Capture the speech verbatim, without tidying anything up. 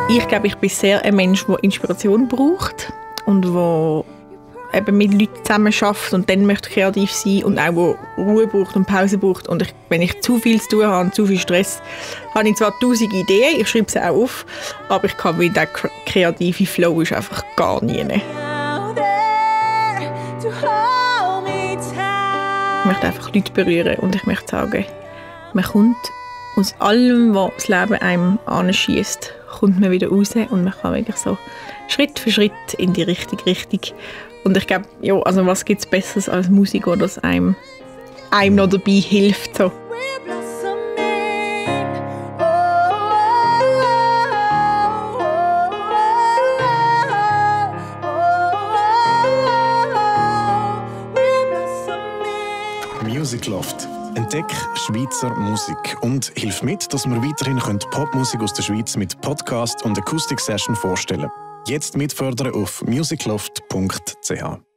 Ich glaube, ich bin sehr ein Mensch, der Inspiration braucht und der eben mit Leuten zusammen arbeitet und dann möchte kreativ sein und auch wo Ruhe braucht und Pause braucht. Und ich, wenn ich zu viel zu tun habe und zu viel Stress, habe ich zwar tausend Ideen, ich schreibe sie auch auf, aber ich kann wieder, der kreative Flow ist einfach gar nie. Ich möchte einfach Leute berühren und ich möchte sagen, man kommt aus allem, was das Leben einem anschiesst, kommt man wieder raus und man kann wirklich so Schritt für Schritt in die richtige Richtung. Und ich glaube, ja, also was gibt es Besseres als Musik, die das einem, einem noch dabei hilft. So. Music Loft. Entdeck Schweizer Musik und hilf mit, dass wir weiterhin Popmusik aus der Schweiz mit Podcast und Akustik-Session vorstellen können. Jetzt mitfördern auf musicloft punkt c h.